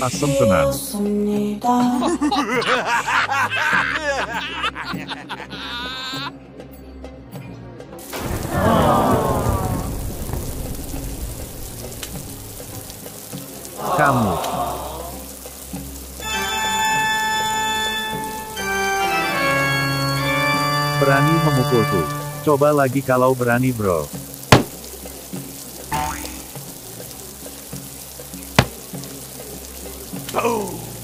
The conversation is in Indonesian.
asem tenan. Kamu berani memukulku. Coba lagi kalau berani, bro. Boom!